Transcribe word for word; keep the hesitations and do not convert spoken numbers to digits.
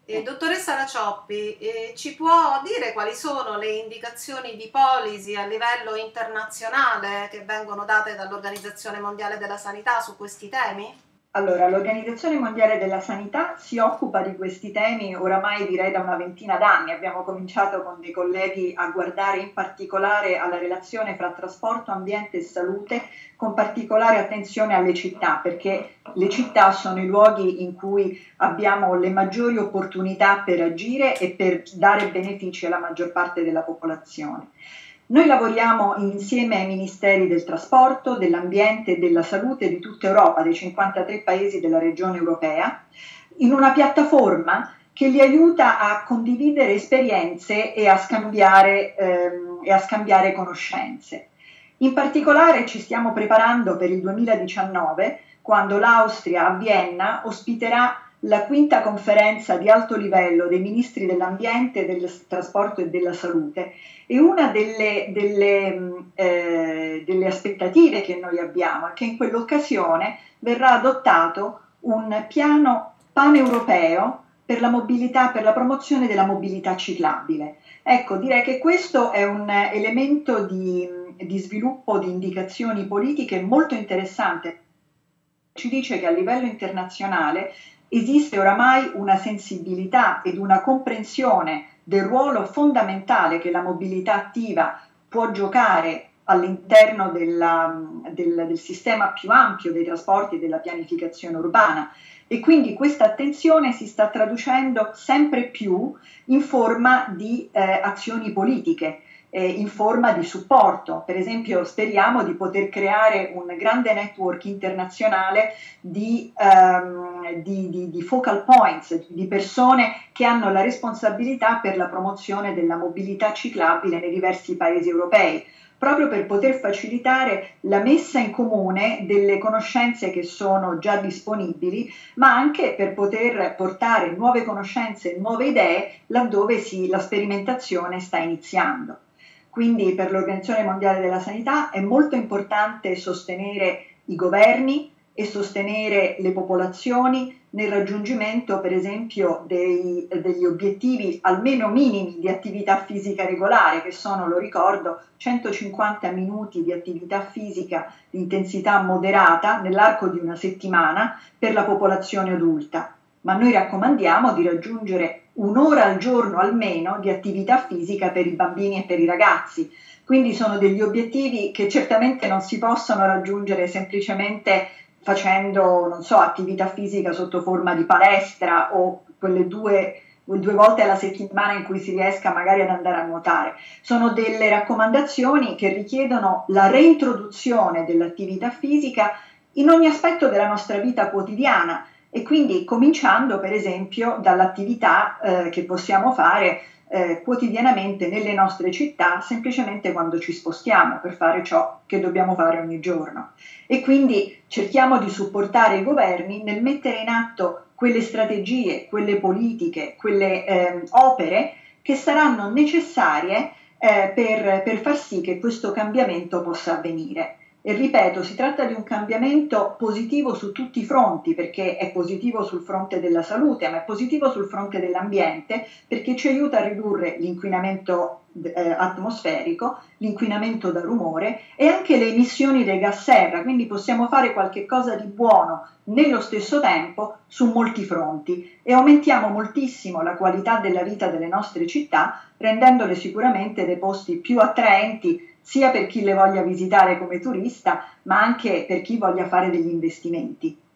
Eh, dottoressa Racioppi, eh, ci può dire quali sono le indicazioni di policy a livello internazionale che vengono date dall'Organizzazione Mondiale della Sanità su questi temi? Allora, l'Organizzazione Mondiale della Sanità si occupa di questi temi oramai direi da una ventina d'anni. Abbiamo cominciato con dei colleghi a guardare in particolare alla relazione fra trasporto, ambiente e salute, con particolare attenzione alle città, perché le città sono i luoghi in cui abbiamo le maggiori opportunità per agire e per dare benefici alla maggior parte della popolazione. Noi lavoriamo insieme ai Ministeri del Trasporto, dell'Ambiente e della Salute di tutta Europa, dei cinquantatré paesi della regione europea, in una piattaforma che li aiuta a condividere esperienze e a scambiare, ehm, e a scambiare conoscenze. In particolare ci stiamo preparando per il duemiladiciannove, quando l'Austria a Vienna ospiterà la quinta conferenza di alto livello dei ministri dell'ambiente, del trasporto e della salute, e una delle, delle, eh, delle aspettative che noi abbiamo è che in quell'occasione verrà adottato un piano paneuropeo per la mobilità, per la promozione della mobilità ciclabile. Ecco, direi che questo è un elemento di, di sviluppo di indicazioni politiche molto interessante. Ci dice che a livello internazionale esiste oramai una sensibilità ed una comprensione del ruolo fondamentale che la mobilità attiva può giocare all'interno della, del, del sistema più ampio dei trasporti e della pianificazione urbana, e quindi questa attenzione si sta traducendo sempre più in forma di eh, azioni politiche, eh, in forma di supporto. Per esempio speriamo di poter creare un grande network internazionale di, um, di, di, di focal points, di persone che hanno la responsabilità per la promozione della mobilità ciclabile nei diversi paesi europei, proprio per poter facilitare la messa in comune delle conoscenze che sono già disponibili, ma anche per poter portare nuove conoscenze e nuove idee laddove si, la sperimentazione sta iniziando. Quindi per l'Organizzazione Mondiale della Sanità è molto importante sostenere i governi e sostenere le popolazioni nel raggiungimento, per esempio, dei, degli obiettivi almeno minimi di attività fisica regolare, che sono, lo ricordo, centocinquanta minuti di attività fisica di intensità moderata nell'arco di una settimana per la popolazione adulta. Ma noi raccomandiamo di raggiungere un'ora al giorno almeno di attività fisica per i bambini e per i ragazzi. Quindi sono degli obiettivi che certamente non si possono raggiungere semplicemente facendo, non so, attività fisica sotto forma di palestra o quelle due, due volte alla settimana in cui si riesca magari ad andare a nuotare. Sono delle raccomandazioni che richiedono la reintroduzione dell'attività fisica in ogni aspetto della nostra vita quotidiana, e quindi cominciando per esempio dall'attività eh, che possiamo fare eh, quotidianamente nelle nostre città, semplicemente quando ci spostiamo per fare ciò che dobbiamo fare ogni giorno. E quindi cerchiamo di supportare i governi nel mettere in atto quelle strategie, quelle politiche, quelle eh, opere che saranno necessarie eh, per, per far sì che questo cambiamento possa avvenire. E ripeto, si tratta di un cambiamento positivo su tutti i fronti, perché è positivo sul fronte della salute, ma è positivo sul fronte dell'ambiente, perché ci aiuta a ridurre l'inquinamento eh, atmosferico, l'inquinamento da rumore e anche le emissioni dei gas serra, quindi possiamo fare qualche cosa di buono nello stesso tempo su molti fronti, e aumentiamo moltissimo la qualità della vita delle nostre città, rendendole sicuramente dei posti più attraenti sia per chi le voglia visitare come turista, ma anche per chi voglia fare degli investimenti.